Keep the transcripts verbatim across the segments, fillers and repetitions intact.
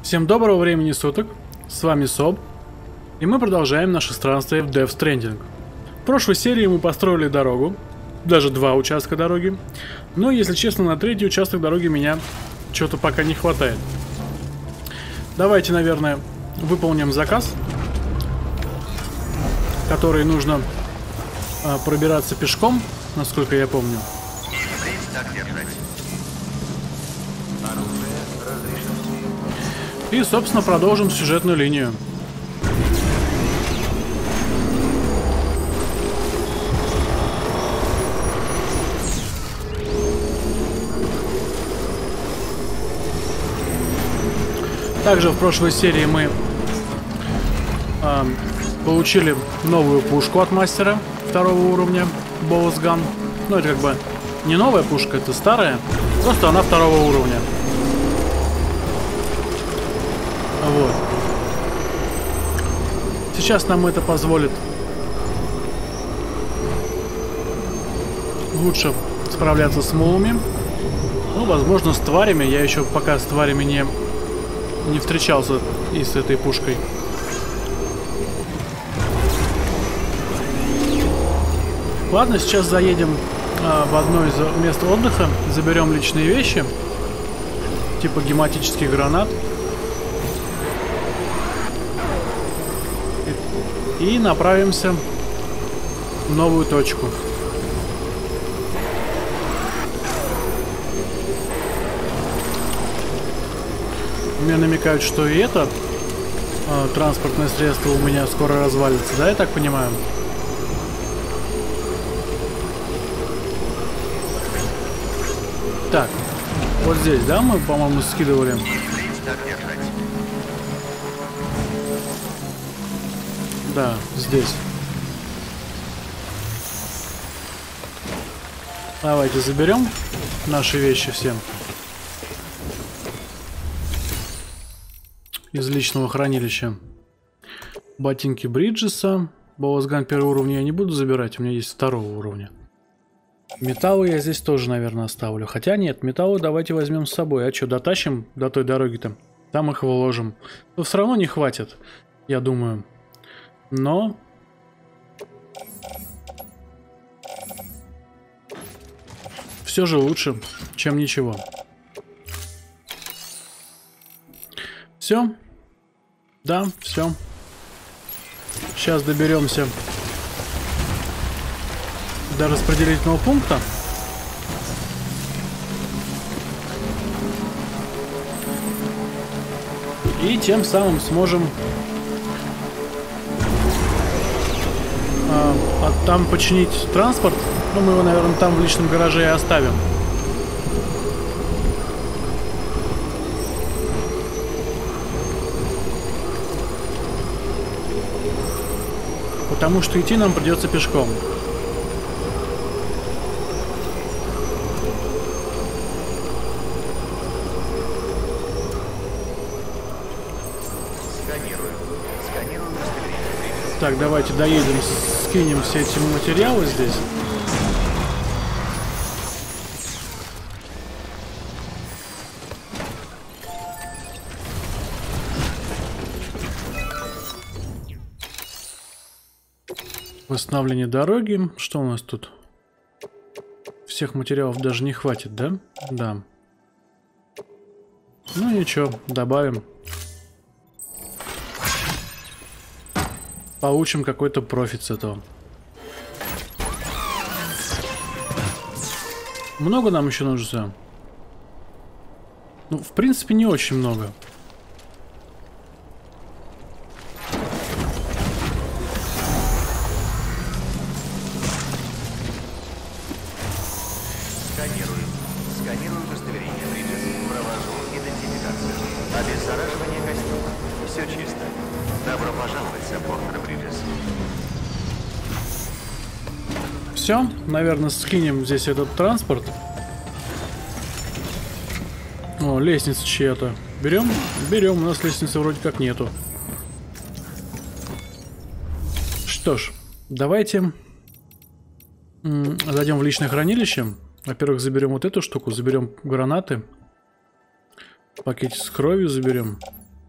Всем доброго времени суток, с вами Соб, и мы продолжаем наше странствие в Death Stranding. В прошлой серии мы построили дорогу, даже два участка дороги, но, если честно, на третий участок дороги меня что-то пока не хватает. Давайте, наверное, выполним заказ, который нужно а, пробираться пешком, насколько я помню. И, собственно, продолжим сюжетную линию. Также в прошлой серии мы э, получили новую пушку от мастера второго уровня, Boss Gun. Ну, это как бы не новая пушка, это старая, просто она второго уровня. Вот. Сейчас нам это позволит лучше справляться с мулами. Ну, возможно, с тварями. Я еще пока с тварями не, не встречался и с этой пушкой. Ладно, сейчас заедем а, в одно из мест отдыха, заберем личные вещи, типа гематических гранат. И направимся в новую точку. Мне намекают, что и это э, транспортное средство у меня скоро развалится, да, я так понимаю? Так, вот здесь, да, мы, по-моему, скидывали. Да, здесь. Давайте заберем наши вещи всем из личного хранилища. Ботинки Бриджеса. Boss Gun первого уровня я не буду забирать, у меня есть второго уровня. Металлы я здесь тоже, наверное, оставлю. Хотя нет, металлы давайте возьмем с собой. А что, дотащим до той дороги-то? Там их выложим. Но все равно не хватит, я думаю. Но все же лучше, чем ничего. Все? Да, все. Сейчас доберемся до распределительного пункта. И тем самым сможем а там починить транспорт. Ну, мы его, наверное, там в личном гараже и оставим. Потому что идти нам придется пешком. Сканирую. Сканирую. Так, давайте доедем, скинем все эти материалы здесь. Восстановление дороги. Что у нас тут? Всех материалов даже не хватит, да? Да. Ну ничего, добавим. Получим какой-то профит с этого. Много нам еще нужно? Ну, в принципе, не очень много. Сканирую. Сканирую удостоверение Бриджес. Провожу идентификацию. Обеззараживание костюма. Все чисто. Добро пожаловать, саппортер Бриджес. Все, наверное, скинем здесь этот транспорт. О, лестница чья-то. Берем? Берем, у нас лестницы вроде как нету. Что ж, давайте зайдем в личное хранилище. Во-первых, заберем вот эту штуку, заберем гранаты. Пакетик с кровью заберем.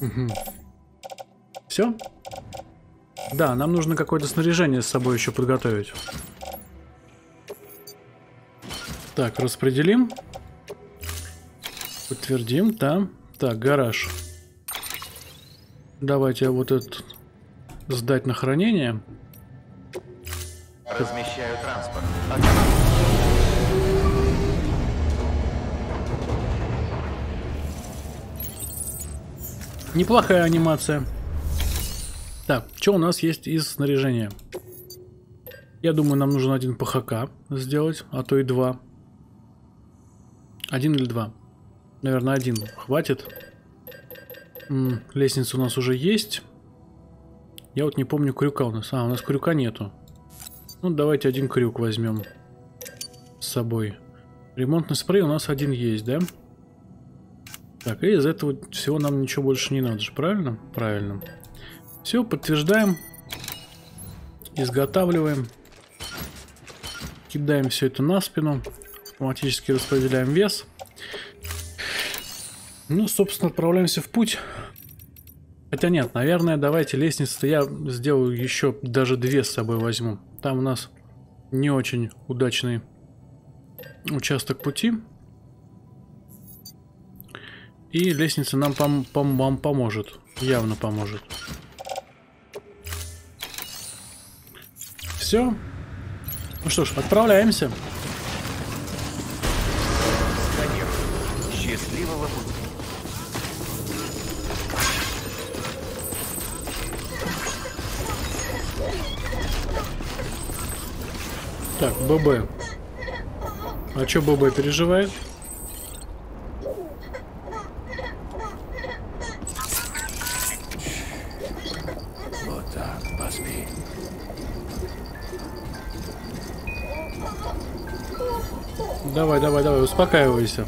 Угу. Все? Да, нам нужно какое-то снаряжение с собой еще подготовить. Так, распределим. Подтвердим, да. Так, гараж. Давайте вот этот сдать на хранение. Размещаю транспорт. Неплохая анимация. Так, что у нас есть из снаряжения? Я думаю, нам нужен один ПХК сделать, а то и два. Один или два? Наверное, один хватит. М -м, лестница у нас уже есть. Я вот не помню крюка у нас. А, у нас крюка нету. Ну, давайте один крюк возьмем с собой. Ремонтный спрей у нас один есть, да? Так, и из этого всего нам ничего больше не надо же, правильно? Правильно. Все, подтверждаем. Изготавливаем. Кидаем все это на спину. Автоматически распределяем вес. Ну, собственно, отправляемся в путь. Хотя нет, наверное, давайте лестницу-то я сделаю еще даже две с собой возьму. Там у нас не очень удачный участок пути. И лестница нам пом пом вам поможет. Явно поможет. Все. Ну что ж, отправляемся. Сканирую. Счастливого пути. Так, ББ. А что ББ переживает? Вот так, поспи. Давай, давай, давай, успокаивайся.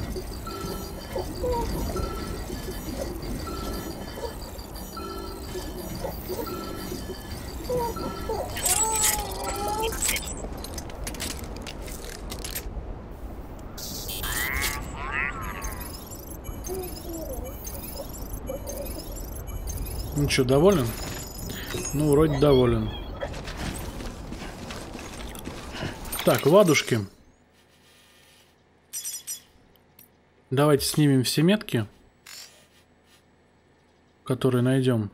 Ну что, доволен? Ну, вроде доволен. Так, ладушки. Давайте снимем все метки, которые найдем.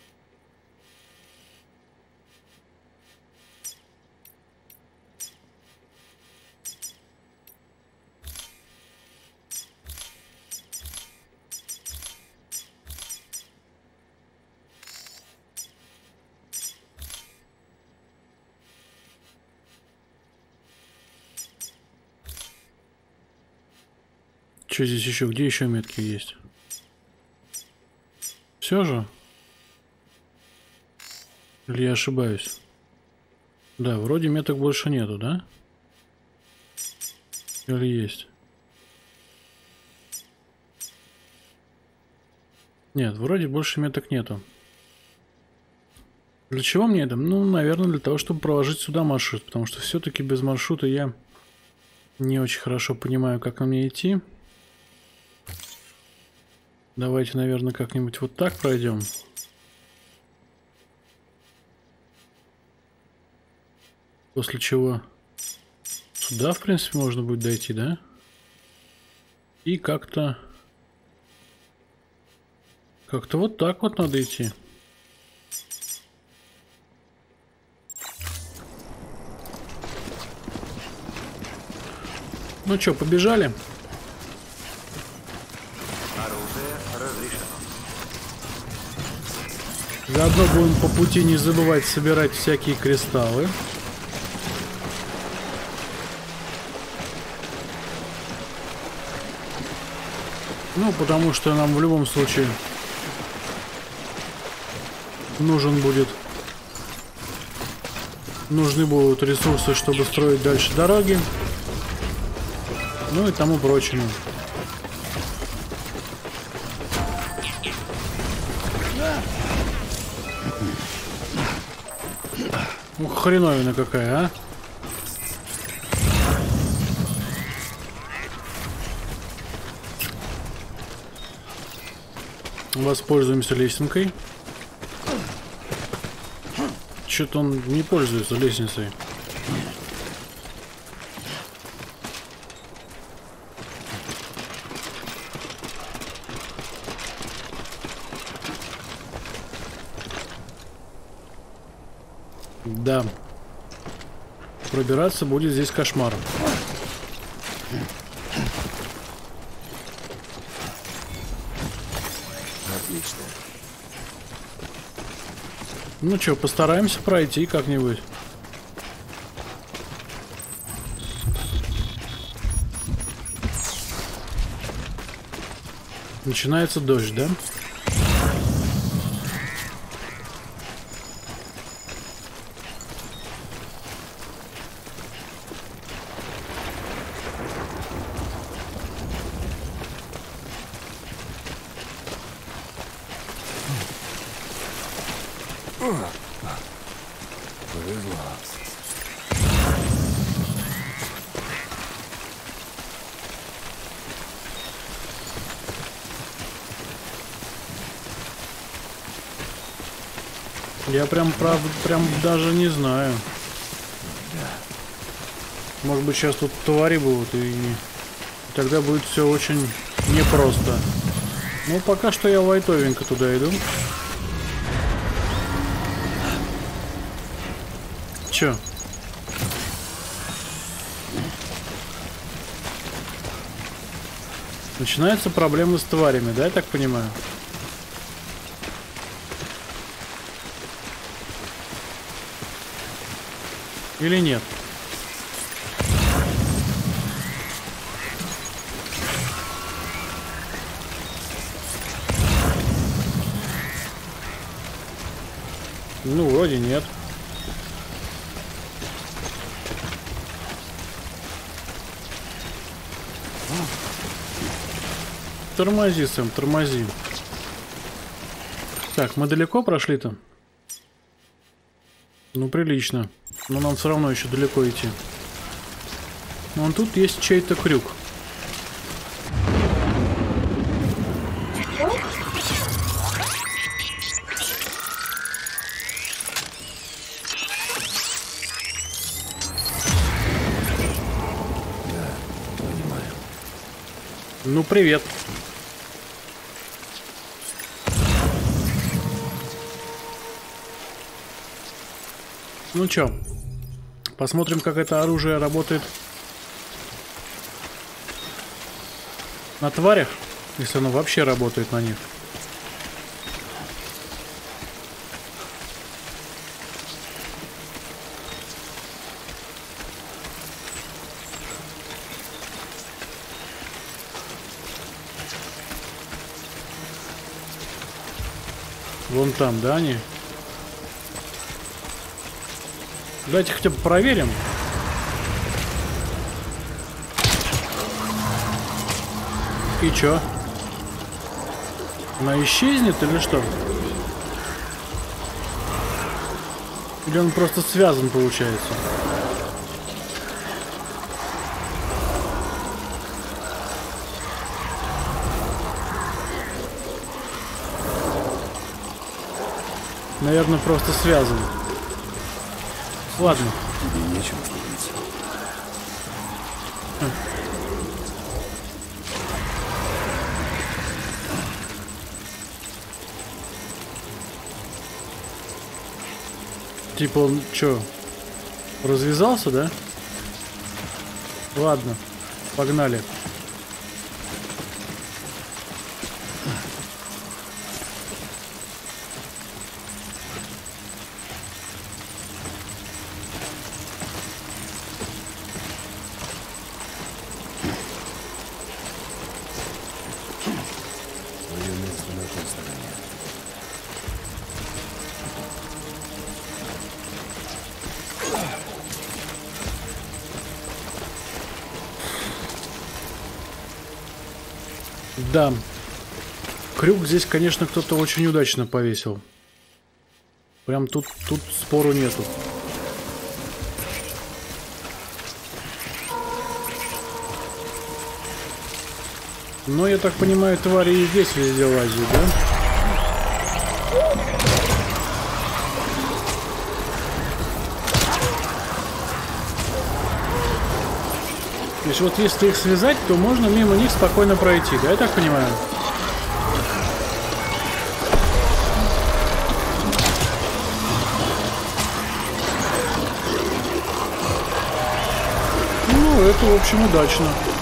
Что здесь еще? Где еще метки есть? Все же? Или я ошибаюсь? Да, вроде меток больше нету, да? Или есть? Нет, вроде больше меток нету. Для чего мне это? Ну, наверное, для того, чтобы проложить сюда маршрут. Потому что все-таки без маршрута я не очень хорошо понимаю, как на мне идти. Давайте, наверное, как-нибудь вот так пройдем. После чего сюда, в принципе, можно будет дойти, да? И как-то... Как-то вот так вот надо идти. Ну что, побежали? Заодно будем по пути не забывать собирать всякие кристаллы. Ну, потому что нам в любом случае нужен будет... Нужны будут ресурсы, чтобы строить дальше дороги. Ну и тому прочему. Ух, хреновина какая, а? Воспользуемся лесенкой. Что-то он не пользуется лестницей. Да. Пробираться будет здесь кошмар. Отлично. Ну что, постараемся пройти как-нибудь. Начинается дождь, да? Повезло. Я прям, правда, прям даже не знаю. Может быть, сейчас тут твари будут, и тогда будет все очень непросто. Ну, пока что я лайтовенько туда иду. Чё? Начинаются проблемы с тварями, да, я так понимаю? Или нет? Ну, вроде нет. Тормози, Сэм, тормози. Так, мы далеко прошли-то? Ну, прилично. Но нам все равно еще далеко идти. Вон тут есть чей-то крюк. Ну, привет. Ну чё, посмотрим, как это оружие работает на тварях, если оно вообще работает на них. Вон там, да, они? Давайте хотя бы проверим. И чё? Она исчезнет или что? Или он просто связан, получается? Наверное, просто связан. Ладно. Тебе нечем стыдиться. Хм. Типа он чё, развязался, да? Ладно, погнали. Твое место на той стороне. Да. Крюк здесь, конечно, кто-то очень удачно повесил. Прям тут, тут спору нету. Но, я так понимаю, твари и здесь везде лазят, да? То есть вот если их связать, то можно мимо них спокойно пройти, да, я так понимаю? Ну, это, в общем, удачно.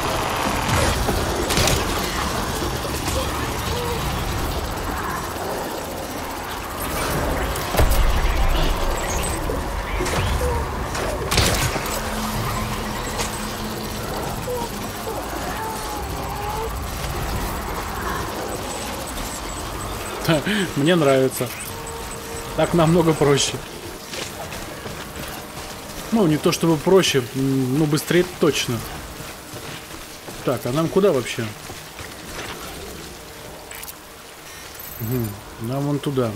Мне нравится. Так намного проще. Ну, не то чтобы проще, но быстрее точно. Так, а нам куда вообще? Угу, нам вон туда.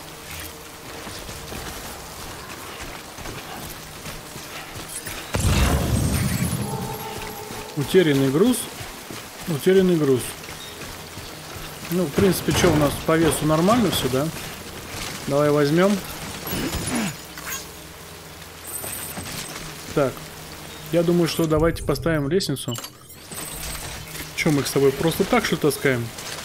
Утерянный груз. Утерянный груз. Ну, в принципе, что у нас по весу нормально все, да? Давай возьмем. Так. Я думаю, что давайте поставим лестницу. Че, мы их с тобой просто так что таскаем?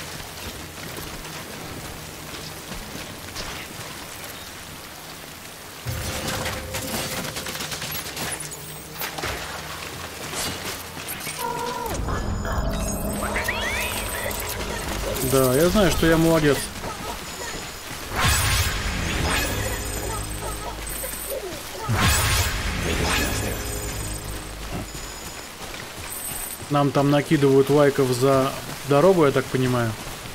Да, я знаю, что я молодец. Нам там накидывают лайков за дорогу, я так понимаю.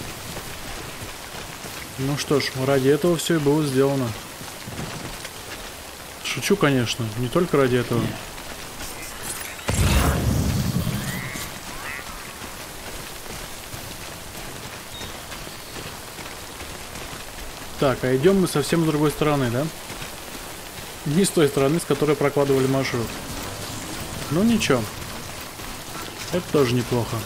Ну что ж, ради этого все и было сделано. Шучу, конечно, не только ради этого. Так, а идем мы совсем с другой стороны, да? Не с той стороны, с которой прокладывали маршрут. Ну ничего. Это тоже неплохо.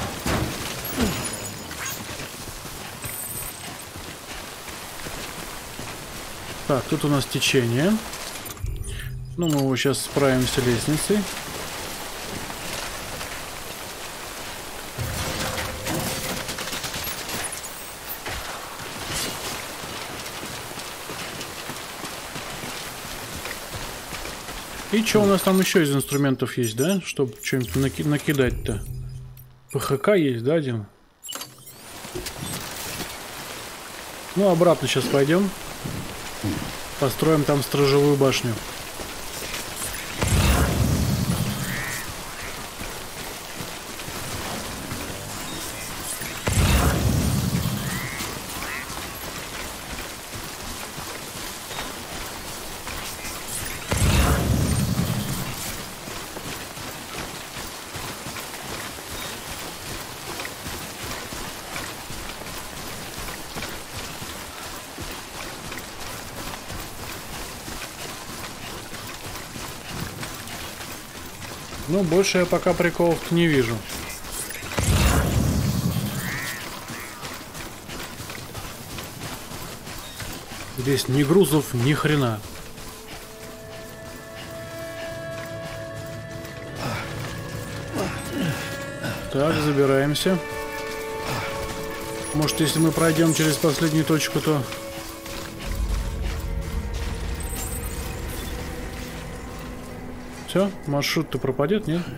Так, тут у нас течение. Ну, мы его сейчас справимся лестницей. И что у нас там еще из инструментов есть, да? Чтобы что-нибудь наки накидать-то. ПХК есть, да, один? Ну, обратно сейчас пойдем. Построим там сторожевую башню. Ну, больше я пока приколов не вижу. Здесь ни грузов, ни хрена. Так, забираемся. Может, если мы пройдем через последнюю точку, то... Все, маршрут-то пропадет, нет?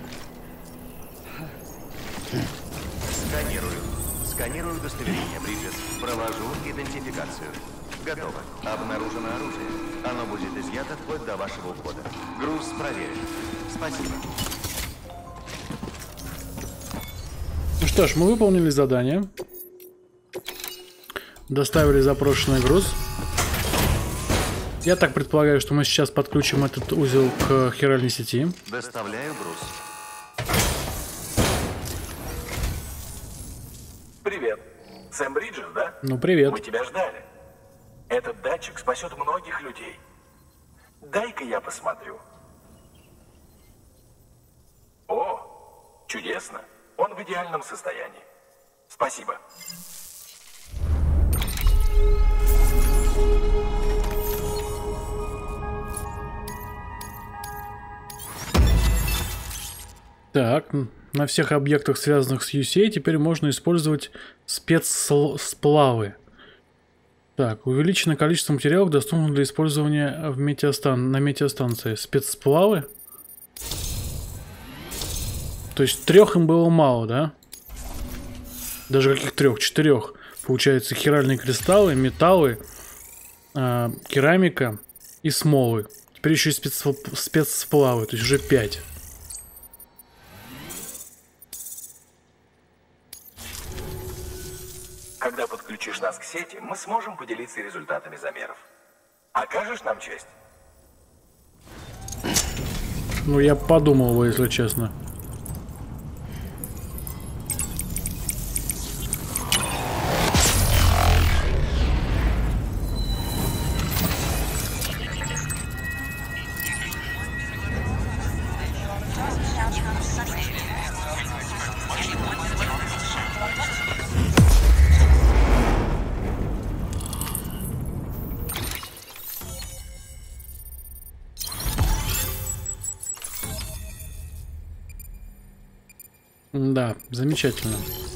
Сканирую. Сканирую удостоверение, Бриджес. Провожу идентификацию. Готово. Обнаружено оружие. Оно будет изъято вплоть до вашего ухода. Груз проверен. Спасибо. Ну что ж, мы выполнили задание. Доставили запрошенный груз. Я так предполагаю, что мы сейчас подключим этот узел к хиральной сети. Доставляю груз. Привет. Сэм Бриджес, да? Ну, привет. Мы тебя ждали. Этот датчик спасет многих людей. Дай-ка я посмотрю. О, чудесно. Он в идеальном состоянии. Спасибо. Так, на всех объектах, связанных с ю си эй, теперь можно использовать спецсплавы. Так, увеличено количество материалов, доступных для использования в метеостан... на метеостанции. Спецсплавы? То есть трех им было мало, да? Даже каких трех? Четырех. Получается, хиральные кристаллы, металлы, э, керамика и смолы. Теперь еще и спецсп... спецсплавы, то есть уже пять. Когда подключишь нас к сети, мы сможем поделиться результатами замеров. Окажешь нам честь? Ну, я подумал бы, если честно. Да, замечательно.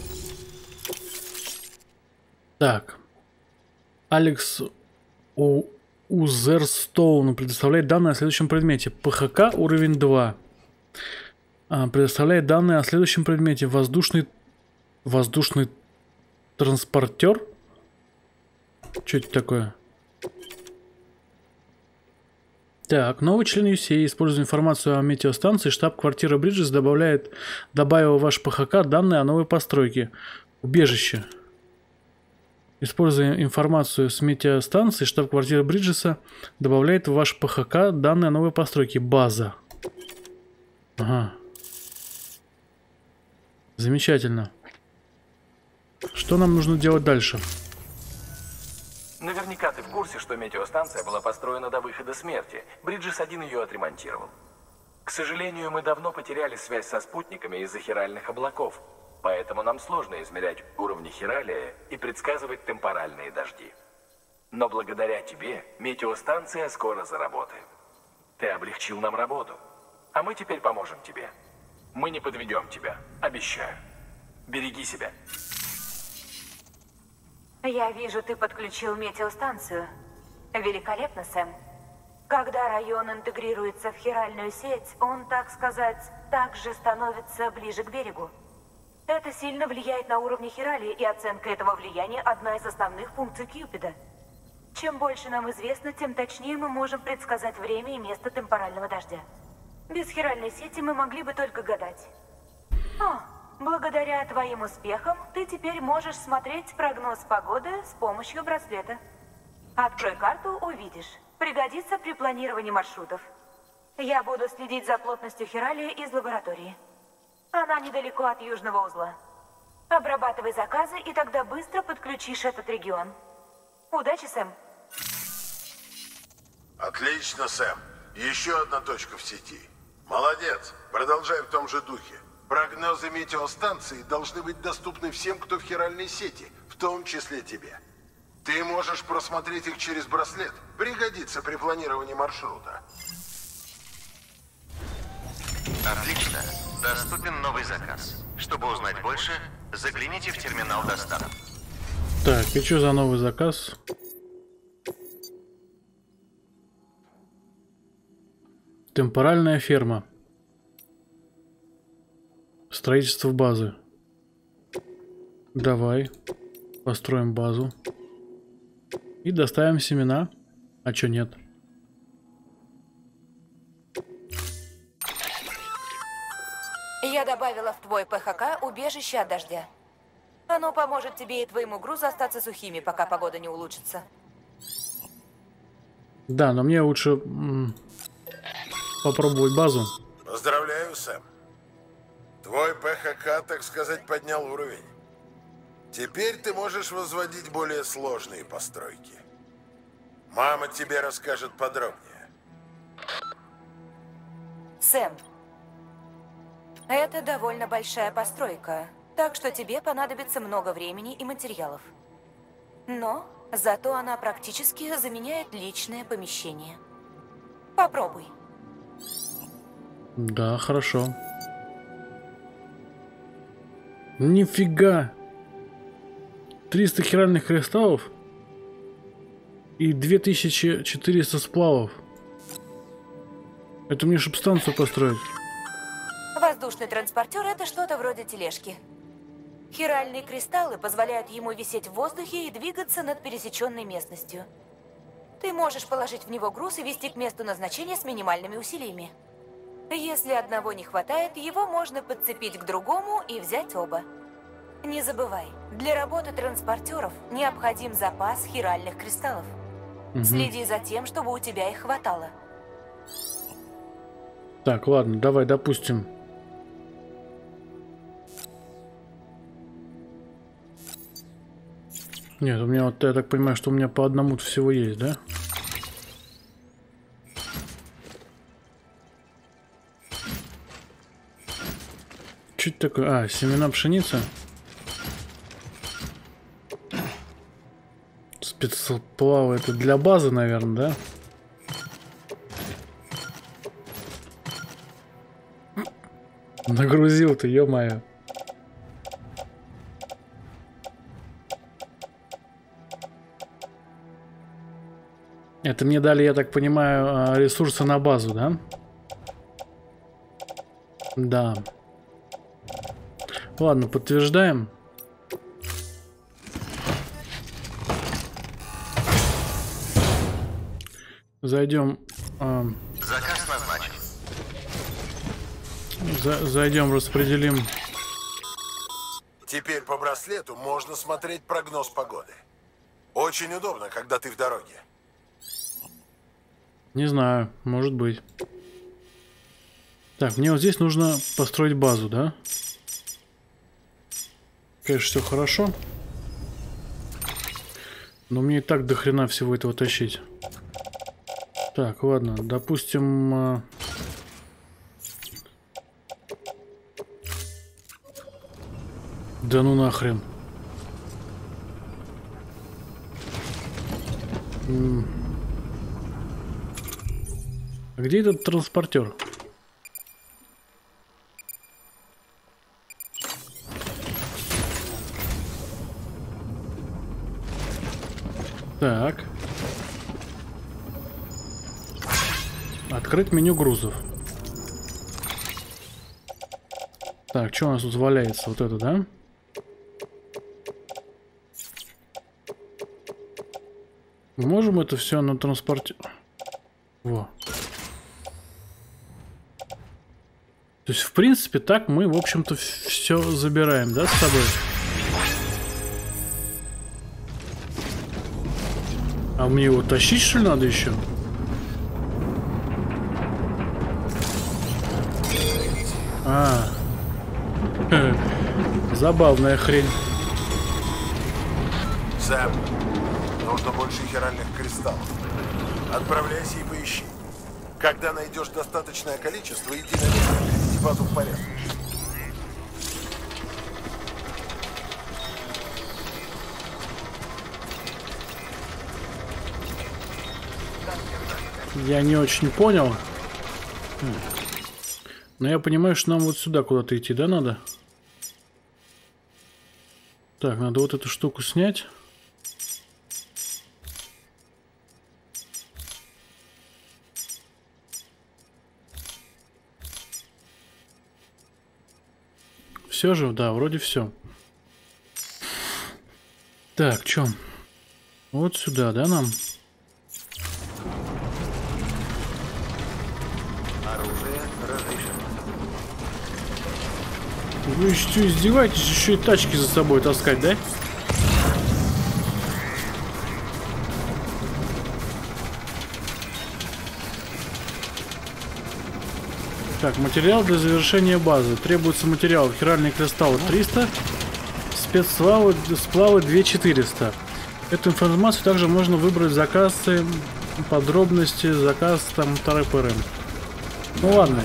Так. Алекс У... Узерстоун предоставляет данные о следующем предмете. ПХК уровень два. А, предоставляет данные о следующем предмете. Воздушный... Воздушный транспортер? Что это такое? Так, новый член ю си эй, используя информацию о метеостанции, штаб-квартира Бриджес добавляет, добавила в ваш ПХК данные о новой постройке. Убежище. Используя информацию с метеостанции, штаб-квартира Бриджеса добавляет в ваш ПХК данные о новой постройке. База. Ага. Замечательно. Что нам нужно делать дальше? Наверняка ты в курсе, что метеостанция была построена до выхода смерти. Бриджес один ее отремонтировал. К сожалению, мы давно потеряли связь со спутниками из-за хиральных облаков, поэтому нам сложно измерять уровни хиралия и предсказывать темпоральные дожди. Но благодаря тебе метеостанция скоро заработает. Ты облегчил нам работу, а мы теперь поможем тебе. Мы не подведем тебя, обещаю. Береги себя. Я вижу, ты подключил метеостанцию. Великолепно, Сэм. Когда район интегрируется в хиральную сеть, он, так сказать, также становится ближе к берегу. Это сильно влияет на уровни хиралии, и оценка этого влияния – одна из основных функций Кьюпида. Чем больше нам известно, тем точнее мы можем предсказать время и место темпорального дождя. Без хиральной сети мы могли бы только гадать. О! Благодаря твоим успехам, ты теперь можешь смотреть прогноз погоды с помощью браслета. Открой карту, увидишь. Пригодится при планировании маршрутов. Я буду следить за плотностью хиралии из лаборатории. Она недалеко от южного узла. Обрабатывай заказы, и тогда быстро подключишь этот регион. Удачи, Сэм. Отлично, Сэм. Еще одна точка в сети. Молодец. Продолжай в том же духе. Прогнозы метеостанции должны быть доступны всем, кто в хиральной сети, в том числе тебе. Ты можешь просмотреть их через браслет. Пригодится при планировании маршрута. Отлично. Доступен новый заказ. Чтобы узнать больше, загляните в терминал доставки. Так, и что за новый заказ? Темпоральная ферма. Строительство базы. Давай. Построим базу. И доставим семена. А чё нет? Я добавила в твой ПХК убежище от дождя. Оно поможет тебе и твоему грузу остаться сухими, пока погода не улучшится. Да, но мне лучше м, попробовать базу. Поздравляю, Сэм. Твой ПХК, так сказать, поднял уровень. Теперь ты можешь возводить более сложные постройки. Мама тебе расскажет подробнее. Сэм, это довольно большая постройка, так что тебе понадобится много времени и материалов. Но зато она практически заменяет личное помещение. Попробуй. Да, хорошо. Нифига. триста хиральных кристаллов и две тысячи четыреста сплавов. Это мне чтоб станцию построить. Воздушный транспортер — это что-то вроде тележки. Хиральные кристаллы позволяют ему висеть в воздухе и двигаться над пересеченной местностью. Ты можешь положить в него груз и везти к месту назначения с минимальными усилиями. Если одного не хватает, его можно подцепить к другому и взять оба. Не забывай, для работы транспортеров необходим запас хиральных кристаллов. Угу. Следи за тем, чтобы у тебя их хватало. Так, ладно, давай, допустим. Нет, у меня вот, я так понимаю, что у меня по одному всего есть, да? Что это такое? А, семена пшеницы. Спецплавы, это для базы, наверное, да? Нагрузил ты, ё-моё. Это мне дали, я так понимаю, ресурсы на базу, да? Да. Ладно, подтверждаем. Зайдем. Э, Заказ назначен. за, зайдем, распределим. Теперь по браслету можно смотреть прогноз погоды. Очень удобно, когда ты в дороге. Не знаю, может быть. Так, мне вот здесь нужно построить базу, да? Конечно, все хорошо. Но мне и так до хрена всего этого тащить. Так, ладно, допустим... Да ну нахрен. А где этот транспортер? Так. Открыть меню грузов. Так, что у нас тут валяется? Вот это, да? Можем это все на транспорте... Во. То есть, в принципе, так мы, в общем-то, все забираем, да, с собой? А мне его тащить, что ли, надо еще? А, забавная хрень. Сэм, нужно больше хиральных кристаллов. Отправляйся и поищи. Когда найдешь достаточное количество, иди на место, приведи базу в порядок. Я не очень понял. Но я понимаю, что нам вот сюда куда-то идти, да, надо? Так, надо вот эту штуку снять. Все же, да, вроде все. Так, чё? Вот сюда, да, нам? Оружие разрешено. Вы еще издеваетесь, еще и тачки за собой таскать, да? Так, материал для завершения базы. Требуется материал. Хиральные кристаллы триста. Спецсплавы сплавы две тысячи четыреста. Эту информацию также можно выбрать в заказы, подробности, заказ там ТРПР. Ну ладно.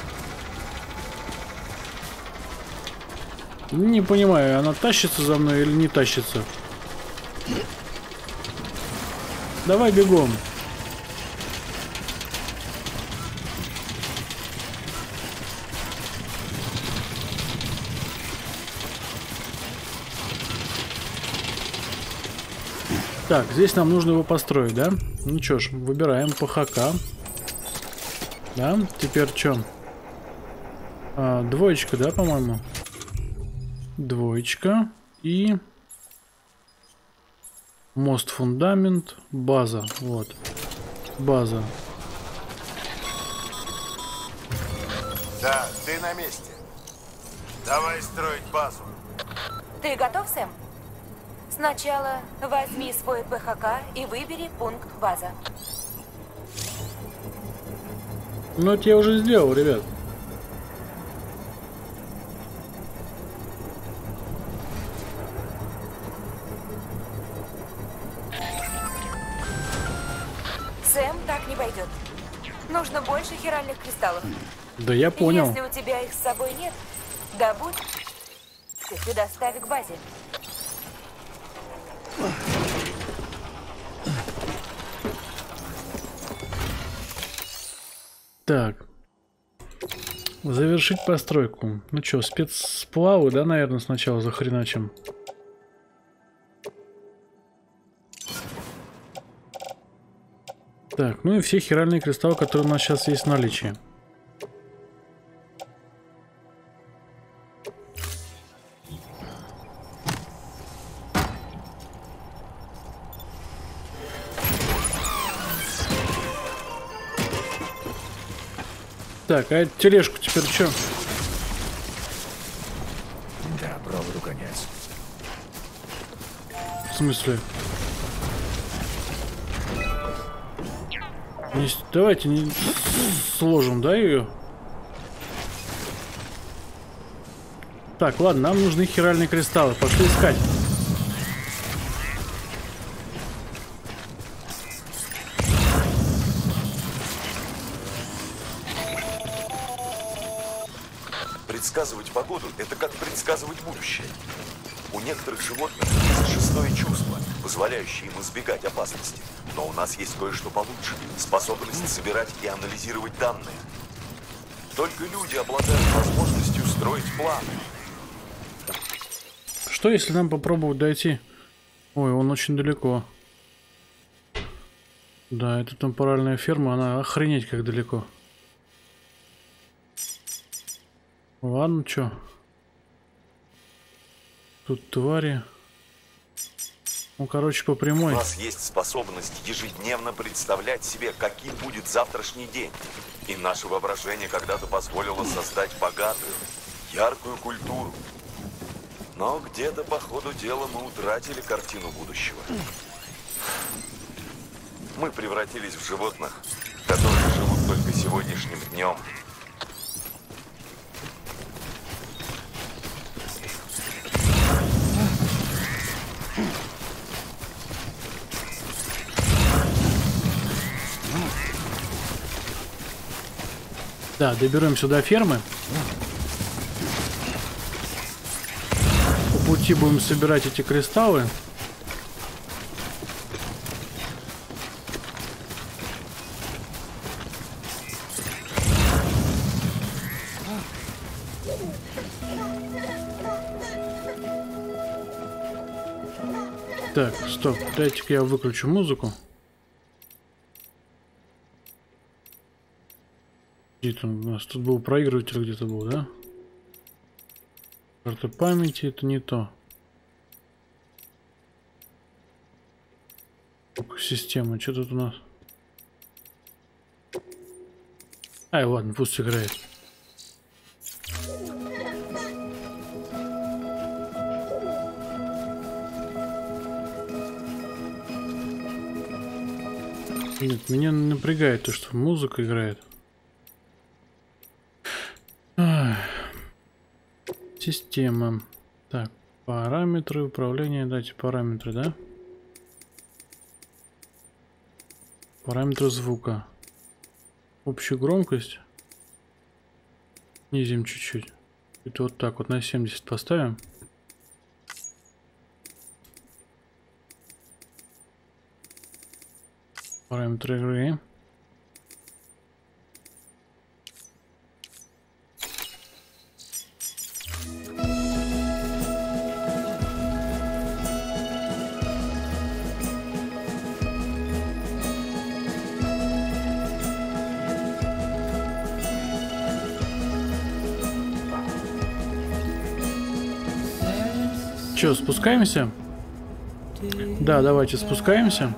Не понимаю, она тащится за мной или не тащится. Давай бегом. Так, здесь нам нужно его построить, да? Ну что ж, выбираем ПХК. Да, теперь что? А, двоечка, да, по-моему? Двоечка. И... мост, фундамент, база. Вот. База. Да, ты на месте. Давай строить базу. Ты готов, Сэм? Сначала возьми свой ПХК и выбери пункт база. Ну, это я уже сделал, ребят. Сэм, так не пойдет. Нужно больше хиральных кристаллов. Да я понял. Если у тебя их с собой нет, добудь их и доставь к базе. Так. Завершить постройку. Ну что, спецсплавы, да, наверное, сначала захреначим. Так, ну и все хиральные кристаллы, которые у нас сейчас есть в наличии. Так, а эту тележку теперь что? Да, проводу конец. В смысле? Не, давайте не сложим, да, ее? Так, ладно, нам нужны хиральные кристаллы. Пошли искать. Предсказывать погоду – это как предсказывать будущее. У некоторых животных есть шестое чувство, позволяющее им избегать опасности. Но у нас есть кое-что получше – способность собирать и анализировать данные. Только люди обладают возможностью строить планы. Что, если нам попробовать дойти? Ой, он очень далеко. Да, эта темпоральная ферма, она охренеть как далеко. Ладно, чё. Тут твари. Ну, короче, по У прямой. нас есть способность ежедневно представлять себе, каким будет завтрашний день. И наше воображение когда-то позволило создать богатую, яркую культуру. Но где-то по ходу дела мы утратили картину будущего. Мы превратились в животных, которые живут только сегодняшним днем. Да, доберемся до фермы. По пути будем собирать эти кристаллы. Так, стоп, дайте-ка я выключу музыку. Где-то у нас тут был проигрыватель, где-то был, да? Карта памяти, это не то. Система, что тут у нас? Ай, ладно, пусть играет. Нет, меня напрягает то, что музыка играет. Ах. Система. Так, параметры управления. Дайте параметры, да? Параметры звука. Общую громкость. Снизим чуть-чуть. Это вот так вот на семьдесят поставим. Параметры игры. Че, спускаемся? Да, давайте спускаемся.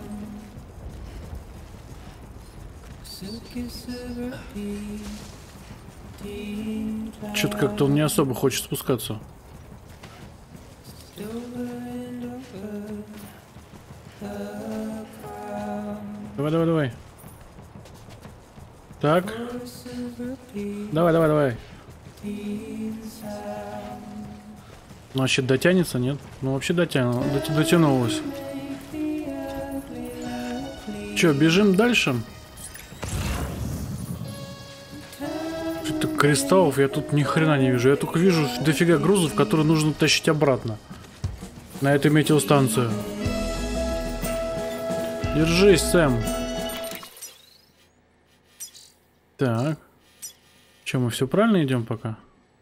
Что-то как-то он не особо хочет спускаться. Давай, давай, давай. Так. Давай, давай, давай. Значит, дотянется, нет? Ну, вообще дотяну, дот- дотянулась. Че, бежим дальше? Что-то кристаллов я тут ни хрена не вижу. Я только вижу дофига грузов, которые нужно тащить обратно. На эту метеостанцию. Держись, Сэм. Так. Че, мы все правильно идем пока?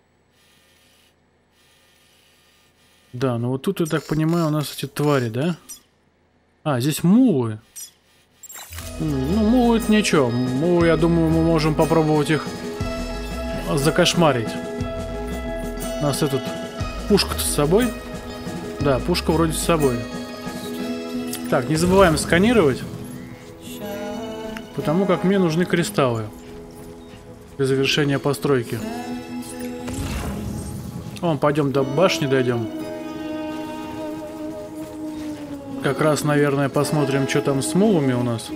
Да, ну вот тут, я так понимаю, у нас эти твари, да? А, здесь мулы. Ну, мулы это ничего. Мулы, я думаю, мы можем попробовать их закошмарить. У нас этот... Пушка-то с собой? Да, пушка вроде с собой. Так, не забываем сканировать. Потому как мне нужны кристаллы. Для завершения постройки. Вон, пойдем до башни дойдем. Как раз, наверное, посмотрим, что там с мулами у нас.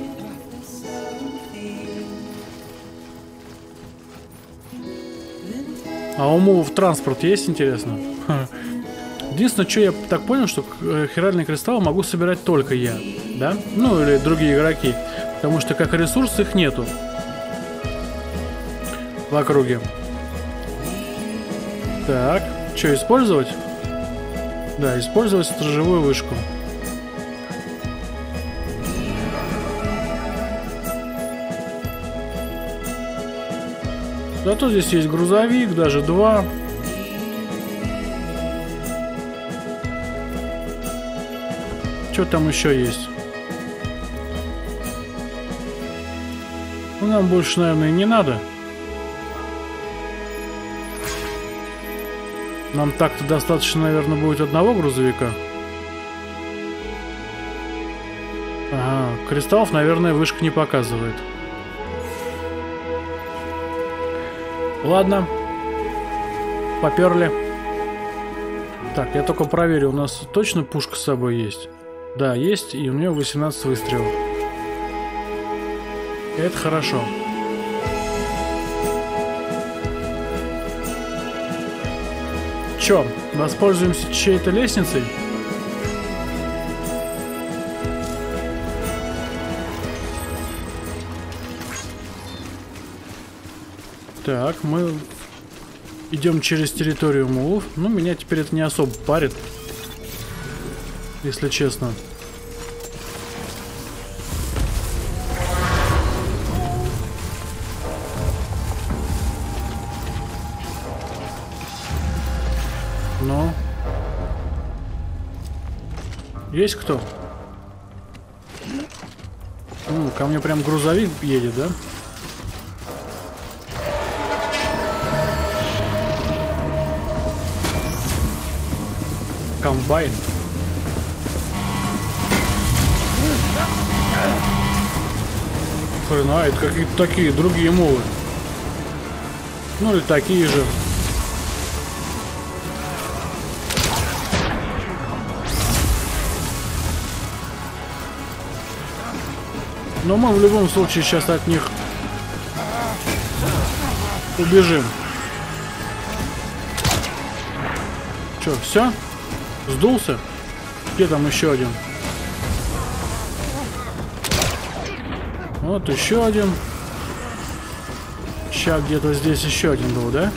А у мулов транспорт есть, интересно? Единственное, что я так понял, что хиральные кристаллы могу собирать только я. Да? Ну, или другие игроки. Потому что как ресурс их нету. В округе. Так, что, использовать? Да, использовать сторожевую вышку. Зато здесь есть грузовик, даже два. Что там еще есть? Ну, нам больше, наверное, не надо. Нам так-то достаточно, наверное, будет одного грузовика. Ага, кристаллов, наверное, вышка не показывает. Ладно. Поперли. Так, я только проверю, у нас точно пушка с собой есть? Да, есть, и у нее восемнадцать выстрелов. Это хорошо. Чё, воспользуемся чьей-то лестницей? Так, мы идем через территорию мулов. Ну, меня теперь это не особо парит, если честно. Ну, есть кто? Ну, ко мне прям грузовик едет, да? Комбайн. Хрена, это какие-то такие другие мулы. Ну или такие же. Но мы в любом случае сейчас от них убежим. Че, все? Сдулся? Где там еще один? Вот еще один. Сейчас где-то здесь еще один был, да?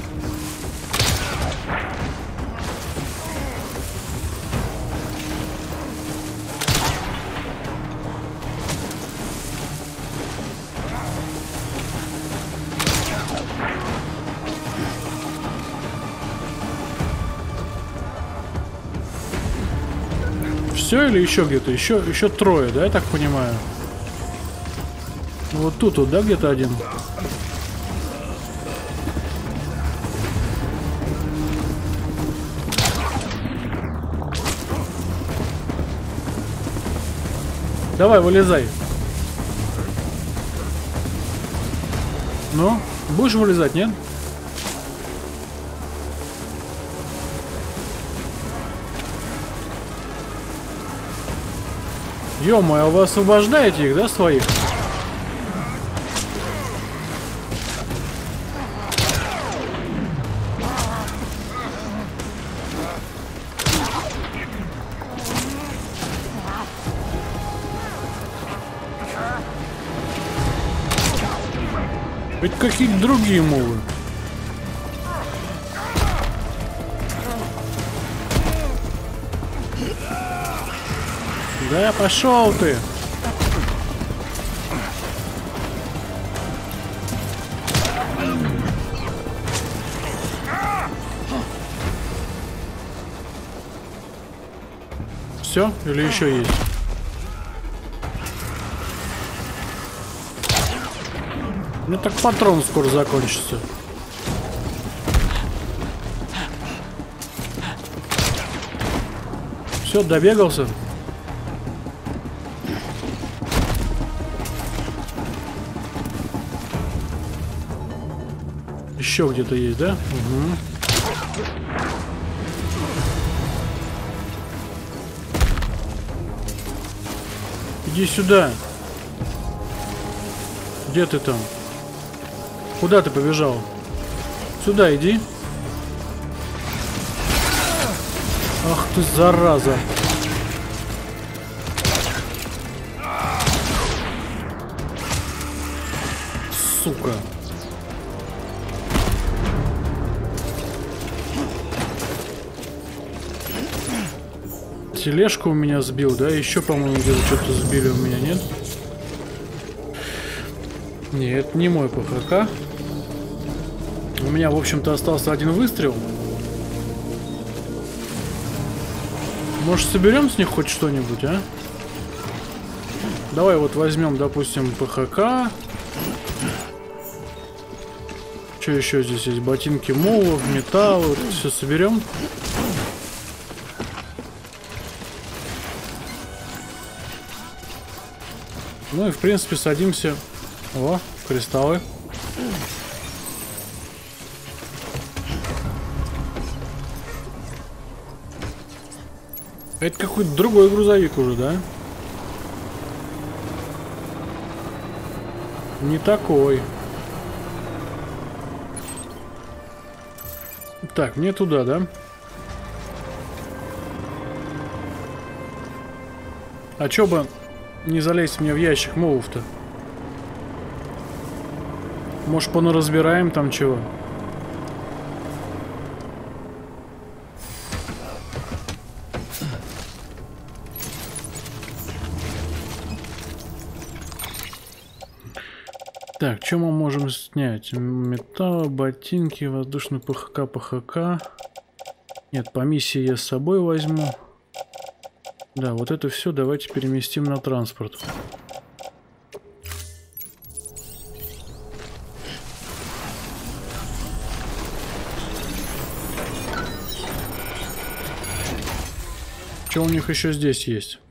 Все или еще где-то? Еще, еще трое, да, я так понимаю? Вот тут вот, да, где-то один? Давай, вылезай. Ну, будешь вылезать, нет? Ё-моё, а вы освобождаете их, да, своих? Ведь какие-то другие мовы. Да пошел ты. Все? Или еще есть? Ну так патрон скоро закончится. Все, добегался. Еще где-то есть, да? Угу. Иди сюда. Где ты там? Куда ты побежал? Сюда иди. Ах ты, зараза. Сука. Тележку у меня сбил, да? Еще, по-моему, где-то что-то сбили у меня, нет? Нет, это не мой ПХК. У меня, в общем-то, остался один выстрел. Может, соберем с них хоть что-нибудь, а? Давай вот возьмем, допустим, ПХК. Что еще здесь есть? Ботинки молов, металл. Вот все соберем. Ну и, в принципе, садимся. О, кристаллы. Это какой-то другой грузовик уже, да? Не такой. Так, мне туда, да? А чё бы не залезть мне в ящик молов-то? Может, понаразбираем там чего? Так, что мы можем снять? Металл, ботинки, воздушный ПХК, ПХК. Нет, по миссии я с собой возьму. Да, вот это все давайте переместим на транспорт. Что у них еще здесь есть?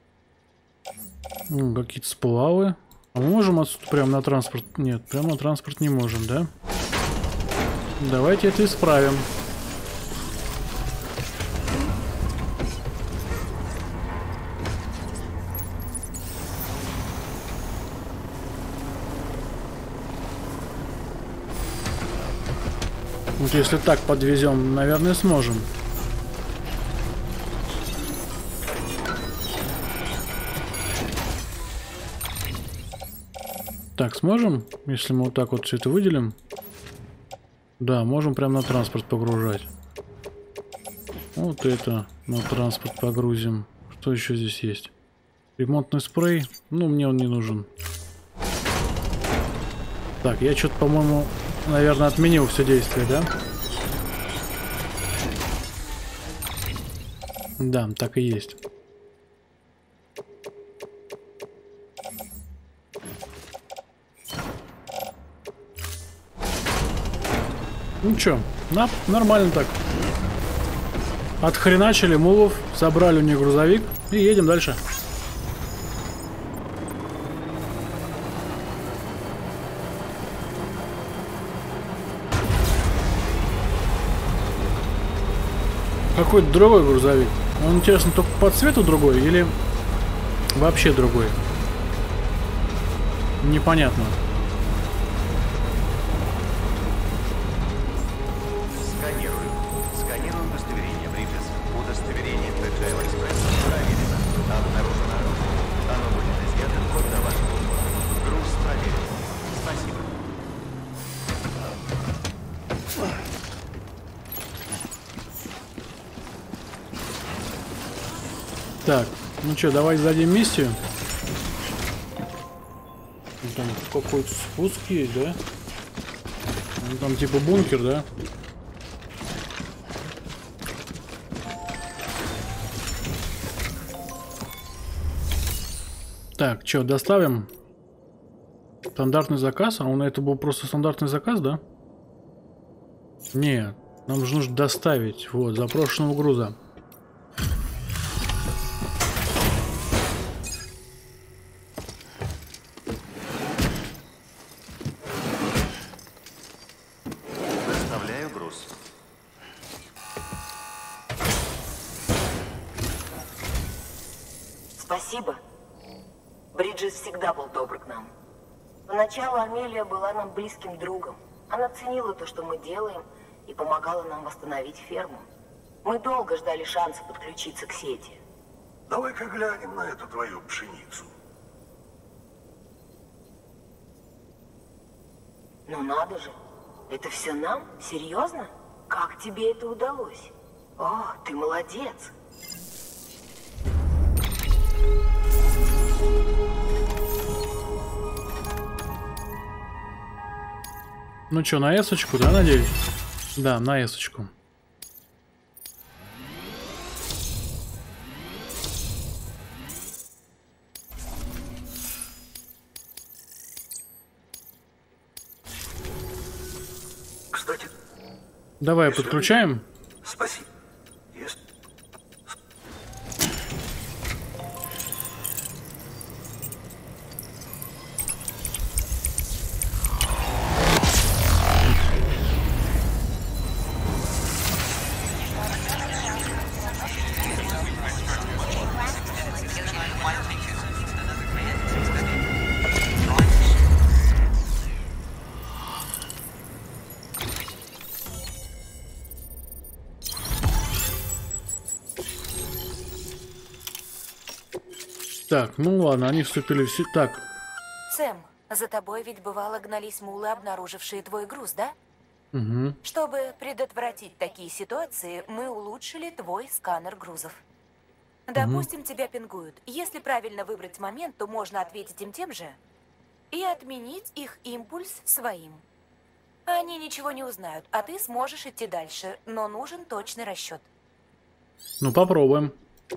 Ну, какие-то сплавы. А мы можем отсюда прямо на транспорт? Нет, прямо на транспорт не можем, да? Давайте это исправим. Вот если так подвезем, наверное, сможем. Так, сможем? Если мы вот так вот все это выделим. Да, можем прямо на транспорт погружать. Вот это на транспорт погрузим. Что еще здесь есть? Ремонтный спрей. Ну, мне он не нужен. Так, я что-то, по-моему, наверное, отменил все действия, да? Да, так и есть. Ну чё, на, нормально так. Отхреначили мулов, собрали у них грузовик и едем дальше. какой-то другой грузовик. Он, интересно, только по цвету другой или вообще другой? Непонятно. Сканирую. Сканирую удостоверение Бриджес. Удостоверение Фэджайл Экспресс проверено. Обнаружено оружие. Оно будет изъято вплоть до вашего ухода. Груз проверен. Спасибо. Так, ну что, давай сдадим миссию. Там какой-то спуск есть, да? Ну, там типа бункер, да? Так, что, доставим? Стандартный заказ? А он это был просто стандартный заказ, да? Нет, нам же нужно доставить. Вот, запрошенного груза. Доставляю груз. Спасибо. Бриджес всегда был добр к нам. Поначалу Амелия была нам близким другом. Она ценила то, что мы делаем, и помогала нам восстановить ферму. Мы долго ждали шанса подключиться к сети. Давай-ка глянем на эту твою пшеницу. Ну надо же. Это все нам? Серьезно? Как тебе это удалось? О, ты молодец. Ну что, на эсочку, да, надеюсь? Да, на эсочку. Кстати, Давай подключаем. спасибо. Есть. Так, ну ладно, они вступили в сеть. Так, Сэм, за тобой ведь бывало гнались мулы, обнаружившие твой груз, да? угу. Чтобы предотвратить такие ситуации, мы улучшили твой сканер грузов. Допустим, тебя пингуют. Если правильно выбрать момент, то можно ответить им тем же и отменить их импульс своим. Они ничего не узнают, а ты сможешь идти дальше, но нужен точный расчет. Ну попробуем.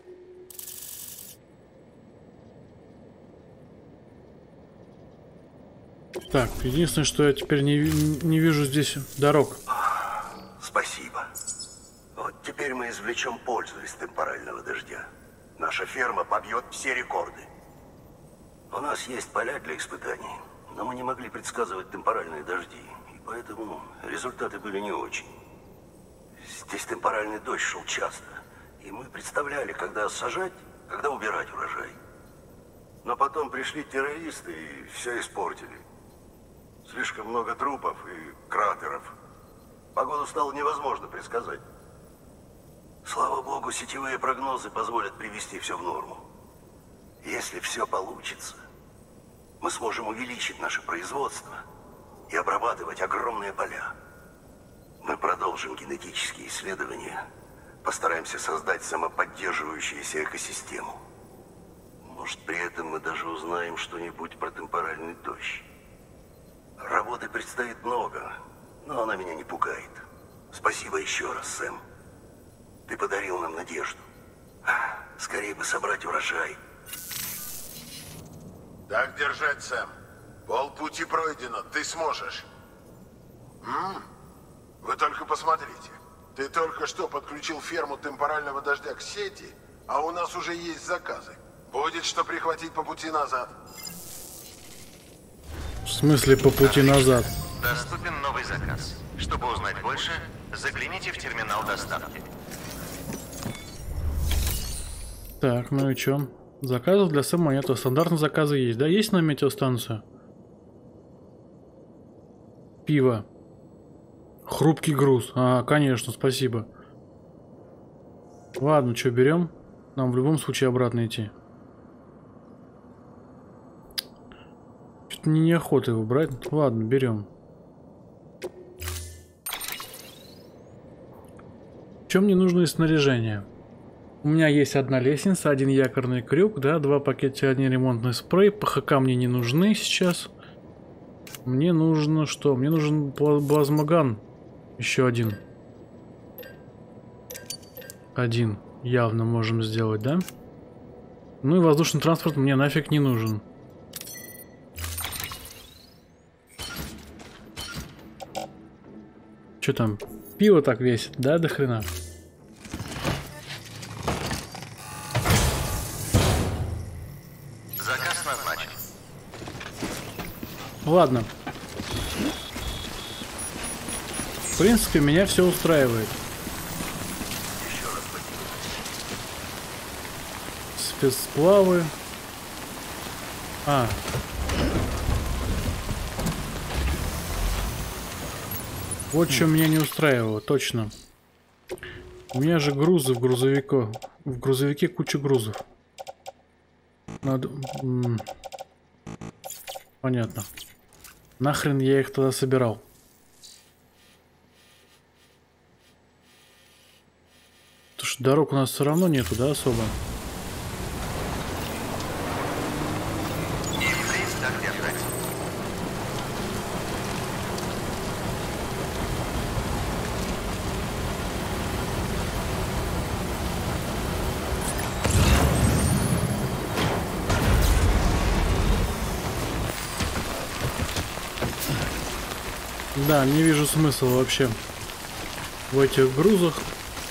Так, единственное, что я теперь не, ви- не вижу здесь дорог. Спасибо. Вот теперь мы извлечем пользу из темпорального дождя. Наша ферма побьет все рекорды. У нас есть поля для испытаний, но мы не могли предсказывать темпоральные дожди, и поэтому результаты были не очень. Здесь темпоральный дождь шел часто, и мы представляли, когда сажать, когда убирать урожай. Но потом пришли террористы и все испортили. Слишком много трупов и кратеров. Погоду стало невозможно предсказать. Слава богу, сетевые прогнозы позволят привести все в норму. Если все получится, мы сможем увеличить наше производство и обрабатывать огромные поля. Мы продолжим генетические исследования, постараемся создать самоподдерживающуюся экосистему. Может, при этом мы даже узнаем что-нибудь про темпоральный дождь. Работы предстоит много, но она меня не пугает. Спасибо еще раз, Сэм. Ты подарил нам надежду. Скорее бы собрать урожай. Так держать, Сэм. Полпути пройдено, ты сможешь. М? Вы только посмотрите. Ты только что подключил ферму темпорального дождя к сети, а у нас уже есть заказы. Будет что прихватить по пути назад. В смысле по пути назад? Доступен новый заказ. Чтобы узнать больше, загляните в терминал доставки. Так, ну и чё? Заказов для Сэма нету. Стандартные заказы есть. Да, есть на метеостанцию? Пиво. Хрупкий груз. А, конечно, спасибо. Ладно, что, берем? Нам в любом случае обратно идти. Что-то мне неохота его брать. Ладно, берем. Чем мне нужно из снаряжения? У меня есть одна лестница, один якорный крюк, да, два пакета, один ремонтный спрей. ПХК мне не нужны сейчас. Мне нужно что? Мне нужен плазмоган. Еще один. Один. Явно можем сделать, да? Ну и воздушный транспорт мне нафиг не нужен. Что там? Пиво так весит, да, до хрена? Заказ назначен. Ладно. В принципе, меня все устраивает. Спецсплавы. А. Вот что меня не устраивало, точно. У меня же грузы в грузовике. В грузовике куча грузов. Надо... Понятно. Нахрен я их тогда собирал? Потому что дорог у нас все равно нету, да, особо? Да, не вижу смысла вообще в этих грузах.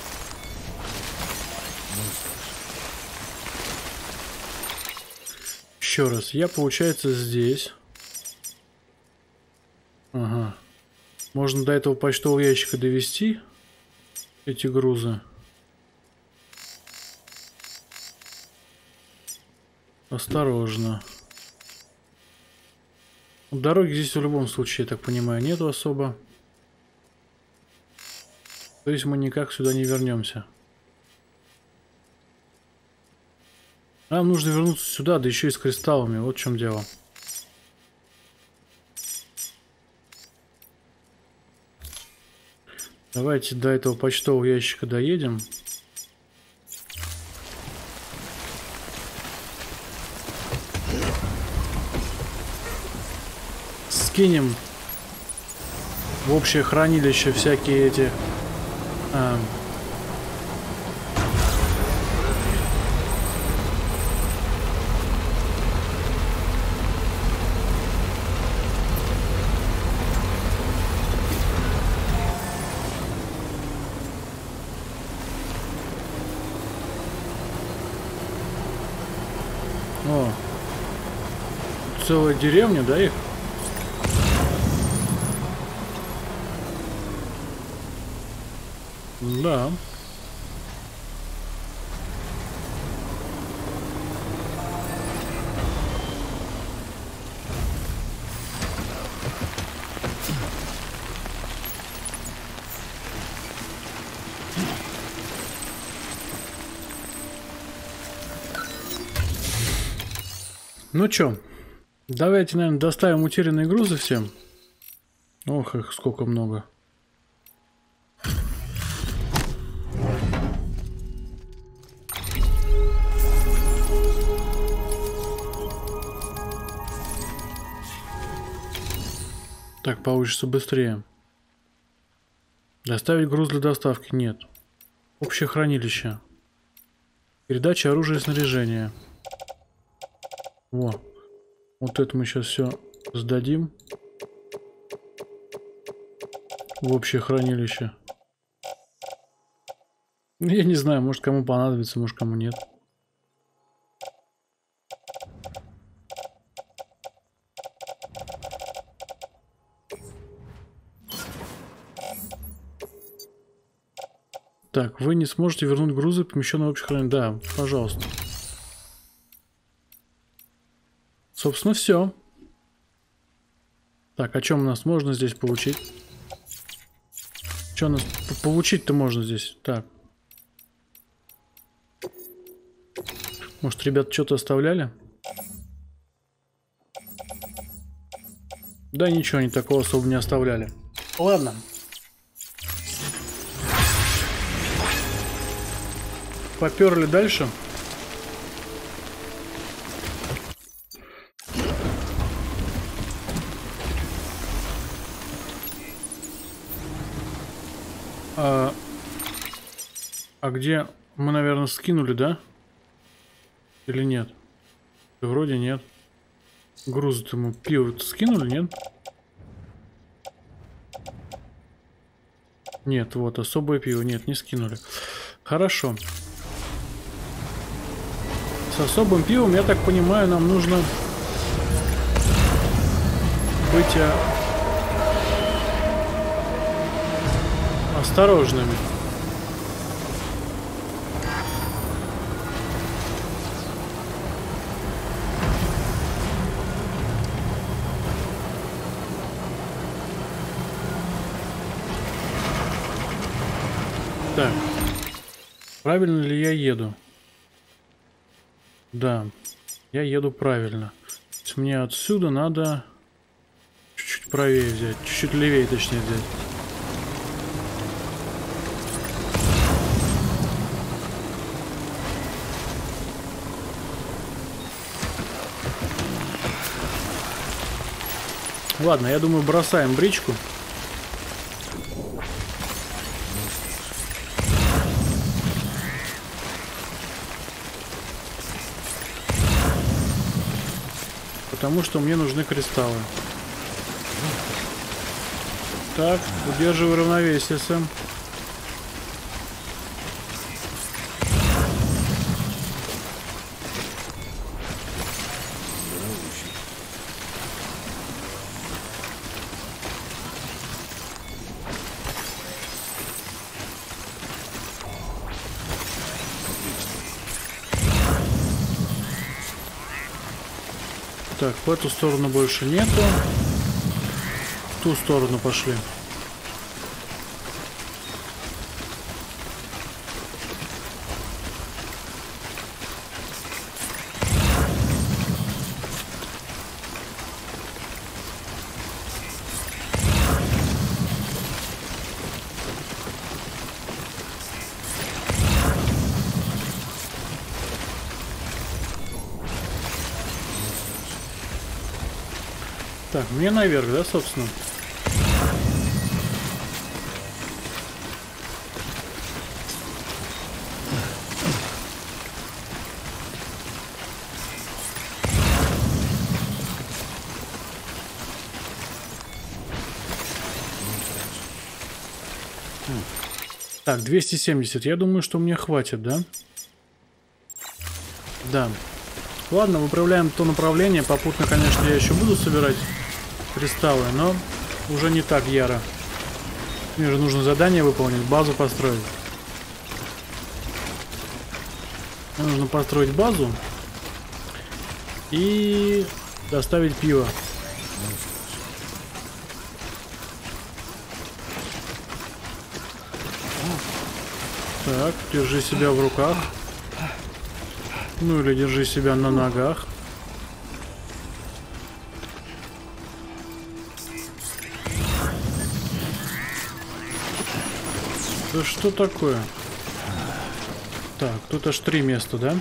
Еще раз, я, получается, здесь. Ага. Можно до этого почтового ящика довести эти грузы. Осторожно. Дороги здесь в любом случае, я так понимаю, нету особо. То есть мы никак сюда не вернемся. Нам нужно вернуться сюда, да еще и с кристаллами. Вот в чем дело. Давайте до этого почтового ящика доедем. Скинем в общее хранилище всякие эти а, о, целая деревня, да, их? Да. Ну чё, давайте, наверное, доставим утерянные грузы всем. Ох, их сколько много. Так получится быстрее. Доставить груз для доставки? Нет. Общее хранилище. Передача оружия и снаряжения. Во. Вот это мы сейчас все сдадим. В общее хранилище. Я не знаю, может кому понадобится, может кому нет. Так, вы не сможете вернуть грузы, помещенные в общее хранение. Да, пожалуйста. Собственно, все. Так, о чем у нас можно здесь получить? Что у нас получить-то можно здесь? Так. Может, ребята что-то оставляли? Да ничего, они такого особо не оставляли. Ладно. Поперли дальше. А, а где мы, наверное, скинули, да? Или нет? Да вроде нет. Грузы-то мы пиво скинули, нет? Нет, вот, особое пиво. Нет, не скинули. Хорошо. С особым пивом, я так понимаю, нам нужно быть а... осторожными. Так, правильно ли я еду? Да, я еду правильно. То есть мне отсюда надо чуть-чуть правее взять, чуть-чуть левее, точнее, взять. Ладно, я думаю, бросаем бричку. Потому что мне нужны кристаллы. Так, удерживай равновесие, Сэм. Так, в эту сторону больше нету. В ту сторону пошли. Так, мне наверх, да, собственно? Так, двести семьдесят. Я думаю, что мне хватит, да? Да. Ладно, выправляем то направление. Попутно, конечно, я еще буду собирать кристаллы, но уже не так яро. Мне же нужно задание выполнить, базу построить. Мне нужно построить базу и доставить пиво. Так, держи себя в руках. Ну или держи себя на ногах. Да что такое? Так, тут аж три места, да?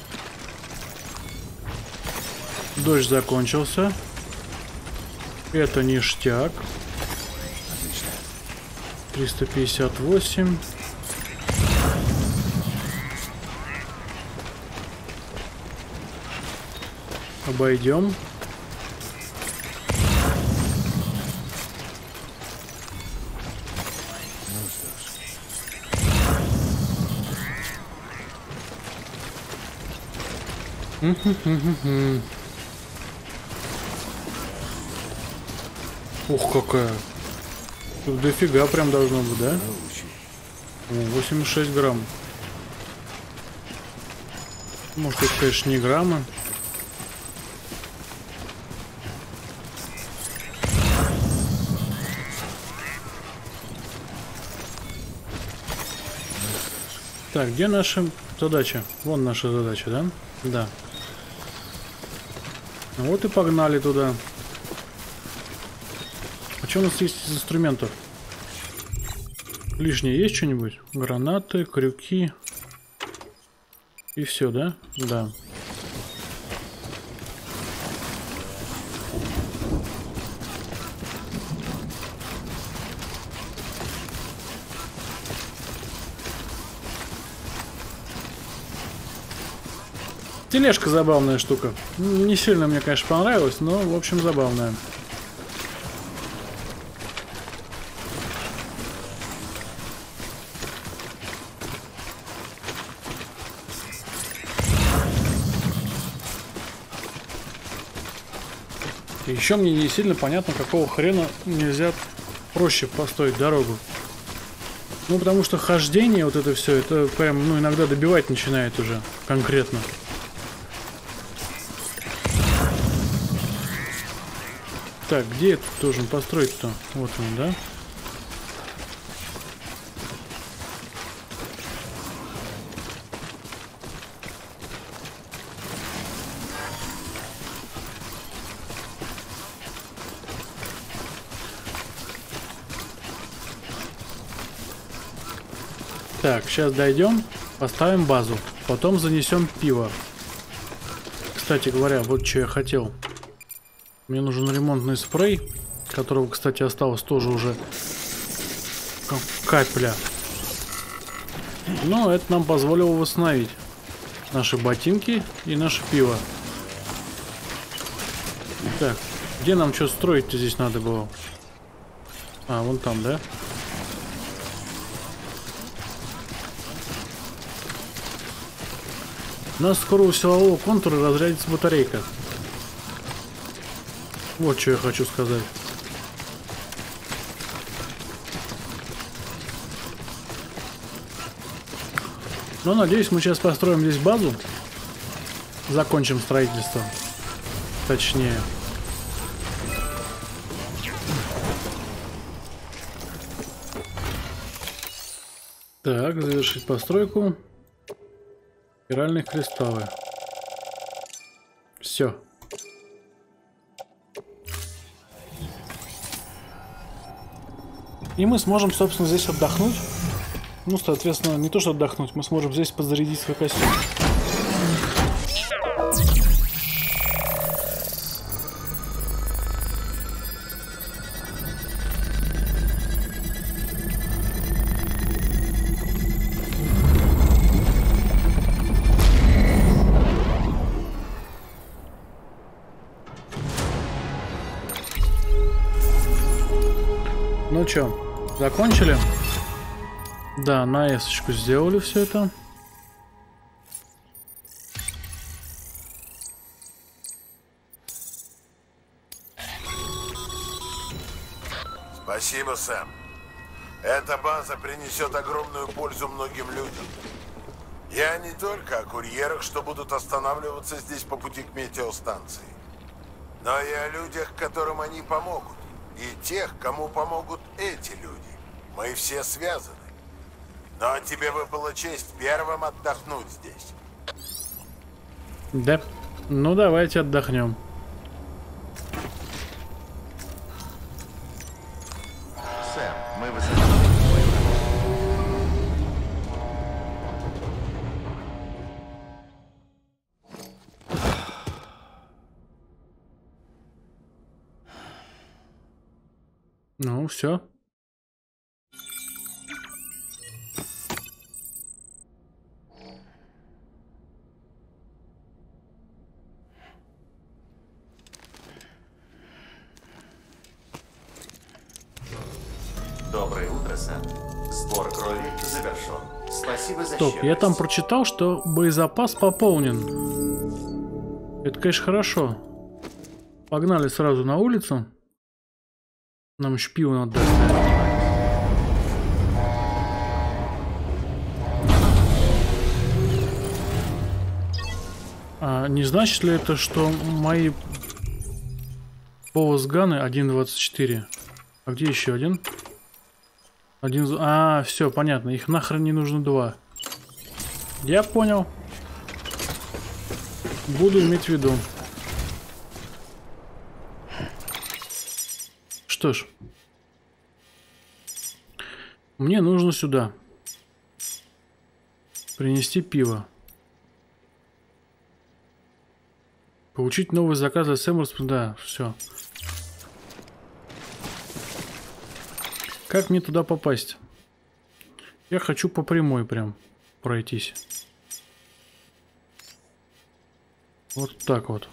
Дождь закончился. Это ништяк. триста пятьдесят восемь. Обойдем. Ух, какая. Тут дофига прям должно быть, да? восемьдесят шесть грамм. Может, это, конечно, не граммы. Так, где наша задача? Вон наша задача, да? Да. Вот и погнали туда. А что у нас есть из инструментов? Лишнее есть что-нибудь? Гранаты, крюки. И все, да? Да. Тележка забавная штука. Не сильно мне, конечно, понравилась, но, в общем, забавная. Еще мне не сильно понятно, какого хрена нельзя проще построить дорогу. Ну, потому что хождение, вот это все, это прям, ну, иногда добивать начинает уже конкретно. Так, где я тут должен построить-то? Вот он, да? Так, сейчас дойдем, поставим базу, потом занесем пиво. Кстати говоря, вот что я хотел. Мне нужен ремонтный спрей, которого, кстати, осталось тоже уже капля. Но это нам позволило восстановить наши ботинки и наше пиво. Так, где нам что строить-то здесь надо было? А, вон там, да? У нас скоро у силового контура разрядится батарейка. Вот что я хочу сказать. Ну, надеюсь, мы сейчас построим здесь базу. Закончим строительство. Точнее. Так, завершить постройку. Спиральные кристаллы. Все. И мы сможем, собственно, здесь отдохнуть. Ну, соответственно, не то что отдохнуть, мы сможем здесь подзарядить свой костюм. Ну чё, закончили? Да, на эсочку сделали все это. Спасибо, Сэм. Эта база принесет огромную пользу многим людям. Я не только о курьерах, что будут останавливаться здесь по пути к метеостанции, но и о людях, которым они помогут. И тех, кому помогут эти люди. Мы все связаны. Но тебе выпала честь первым отдохнуть здесь. Да. Ну давайте отдохнем. Сэм, мы высаживаем свою Ну, все. Доброе утро, Сэм. Сбор крови завершен. Спасибо за Стоп, щедрость. я там прочитал, что боезапас пополнен. Это, конечно, хорошо. Погнали сразу на улицу. Нам еще пиво надо достать. А, не значит ли это, что мои повозганы один двадцать четыре? А где еще один? Один... А, все, понятно. Их нахрен не нужно два. Я понял. Буду иметь в виду. Что ж. Мне нужно сюда. Принести пиво. Получить новый заказ для Сэмерс. Да, все. Как мне туда попасть? Я хочу по прямой прям пройтись. Вот так вот.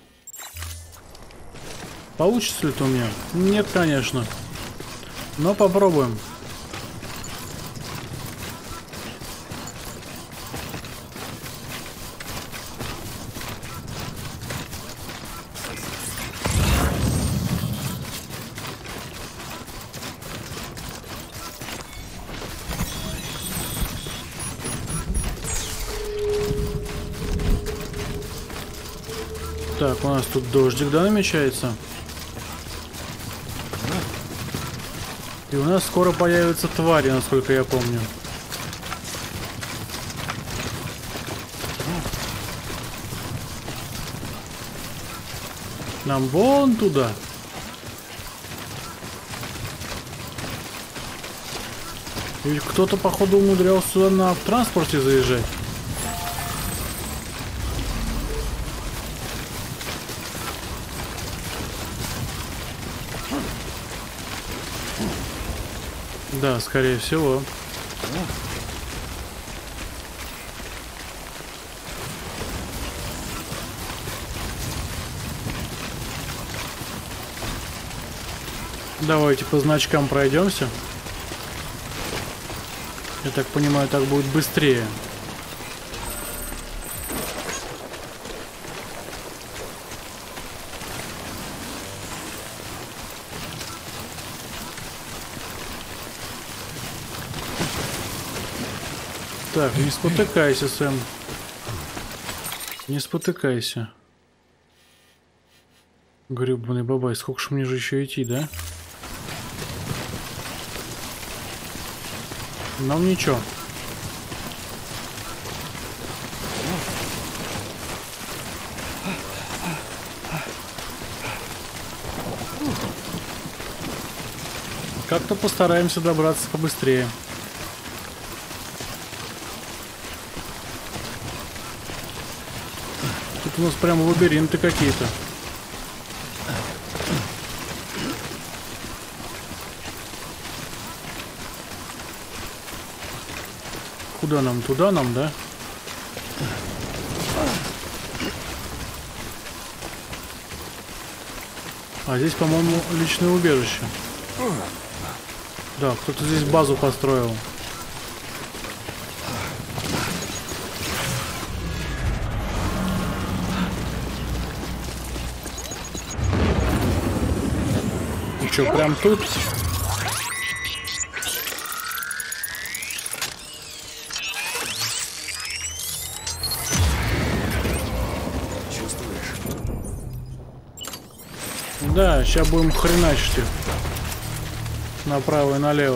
Получится ли это у меня? Нет, конечно. Но попробуем. Так, у нас тут дождик, да, намечается? И у нас скоро появятся твари, насколько я помню. Нам вон туда. И кто-то, походу, умудрялся сюда на транспорте заезжать. Да, скорее всего. Давайте по значкам пройдемся. Я так понимаю, так будет быстрее. Так, не спотыкайся, Сэм. Не спотыкайся. Гребаный бабай, сколько ж мне же еще идти, да? Нам ничего. Как-то постараемся добраться побыстрее. Тут у нас прям лабиринты какие-то. Куда нам? Туда нам, да? А здесь, по-моему, личное убежище. Да, кто-то здесь базу построил. И что, прям тут? Да, сейчас будем хреначить их. Направо и налево.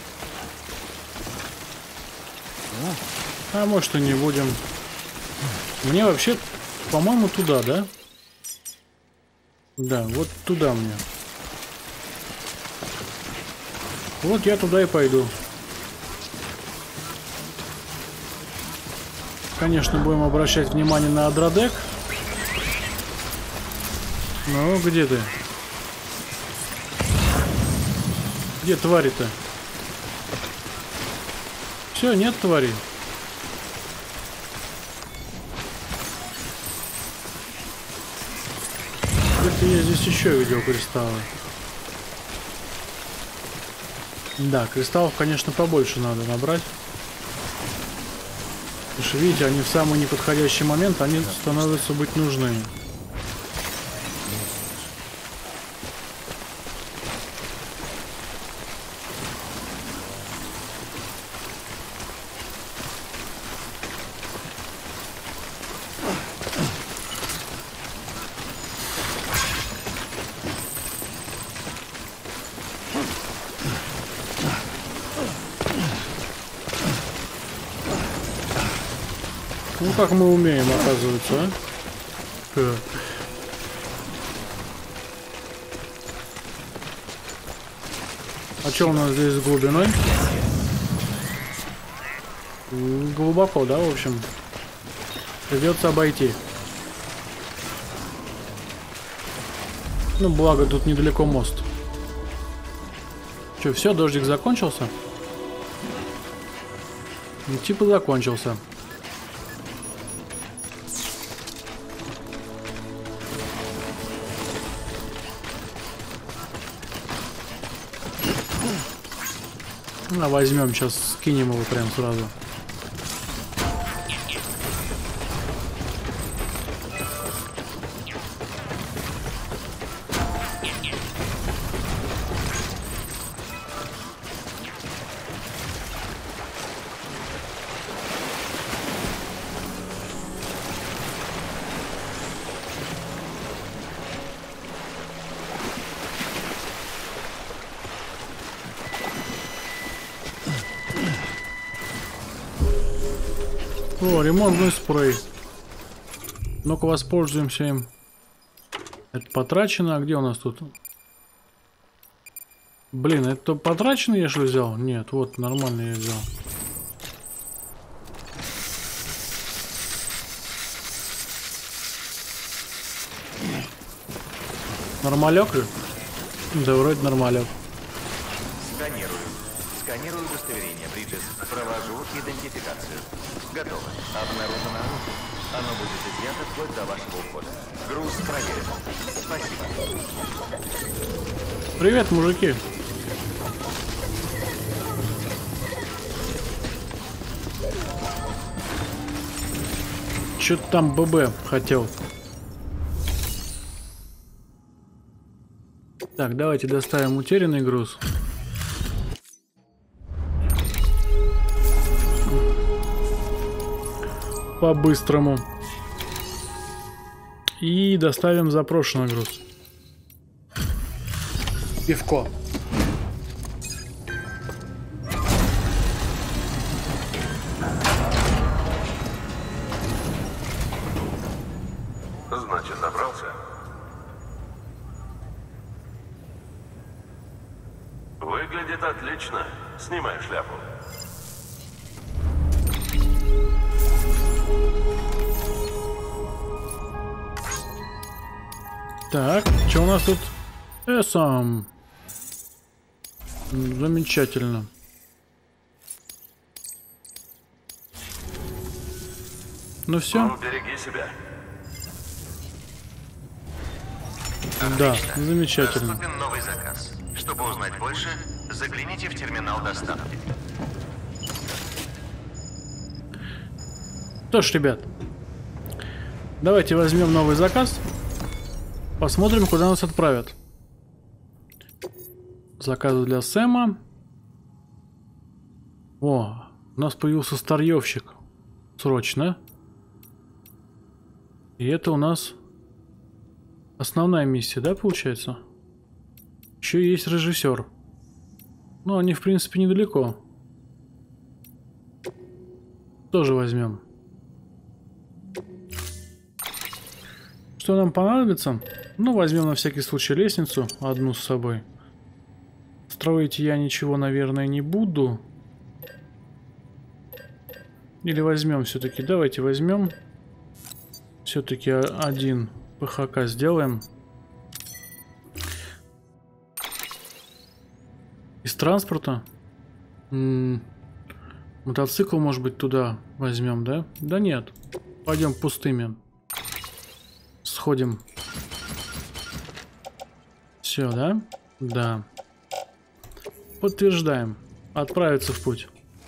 А может и не будем. Мне вообще, по-моему, туда, да? Да, вот туда мне. Вот я туда и пойду. Конечно, будем обращать внимание на Адродек. Ну, где ты? Где твари-то? Все, нет твари. Где-то я здесь еще видел кристаллы. Да, кристаллов, конечно, побольше надо набрать. Потому что, видите, они в самый неподходящий момент, они становятся быть нужны. Ну как мы умеем, оказывается, а? Ха. А что у нас здесь с глубиной? Глубоко, да, в общем? Придется обойти. Ну, благо, тут недалеко мост. Че, все, дождик закончился? Ну, типа закончился. Ну, возьмем, сейчас скинем его прям сразу. О, ремонтный спрей. Ну-ка воспользуемся им. Это потрачено. А где у нас тут? Блин, это потрачено я что взял? Нет, вот нормально я взял. Нормалек? Да вроде нормалек. Сканирую. Сканирую удостоверение, Бриджес. Провожу идентификацию. Готово. Обнаружено оружие. Оно будет изъято вплоть до вашего ухода. Груз проверен. Спасибо. Привет, мужики. Чё-то там ББ хотел. Так, давайте доставим утерянный груз. По-быстрому. И доставим запрошенный груз. Пивко. Значит, добрался? Выглядит отлично. Снимай шляпу. Так, что у нас тут? Э, сам. Замечательно. Ну все. Ну, береги себя. Да, замечательно. Доступен новый заказ. Чтобы узнать больше, загляните в терминал доставки. Что ж, ребят, давайте возьмем новый заказ. Посмотрим, куда нас отправят. Заказы для Сэма. О, у нас появился старьевщик. Срочно. И это у нас основная миссия, да, получается? Еще есть режиссер. Ну, они, в принципе, недалеко. Тоже возьмем. Что нам понадобится? Ну, возьмем на всякий случай лестницу, одну с собой. Строить я ничего, наверное, не буду. Или возьмем все-таки. Давайте возьмем. Все-таки один ПХК сделаем. Из транспорта. М-м- мотоцикл, может быть, туда возьмем, да? Да нет. Пойдем пустыми. Сходим. Все, да? Да. Подтверждаем. Отправиться в путь.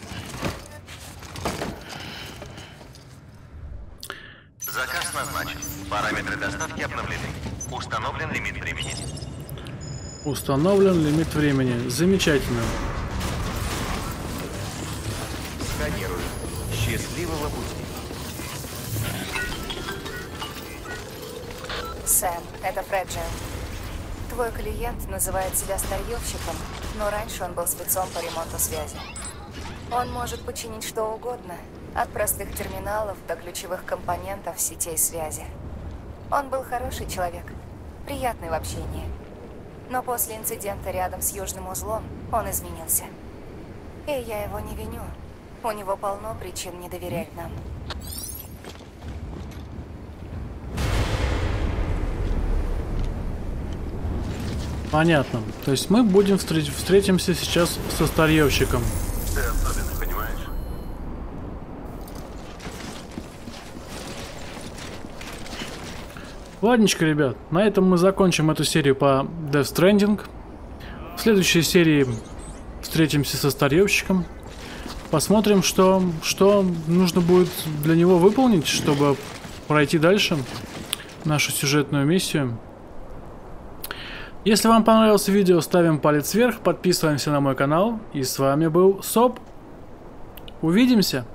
Заказ назначен. Параметры доставки обновлены. Установлен лимит времени. Установлен лимит времени. Замечательно. Сканирую. Счастливого пути. Сэм, это Фреджил. Твой клиент называет себя старьевщиком, но раньше он был спецом по ремонту связи. Он может починить что угодно, От простых терминалов до ключевых компонентов сетей связи. Он был хороший человек, приятный в общении. Но после инцидента рядом с Южным узлом он изменился. И я его не виню. У него полно причин не доверять нам. Понятно. То есть мы будем встр- встретимся сейчас со старьевщиком. Ты особенный, понимаешь? Ладненько, ребят. На этом мы закончим эту серию по Death Stranding. В следующей серии встретимся со старьевщиком. Посмотрим, что, что нужно будет для него выполнить, чтобы пройти дальше нашу сюжетную миссию. Если вам понравилось видео, ставим палец вверх, подписываемся на мой канал. И с вами был Соп. Увидимся!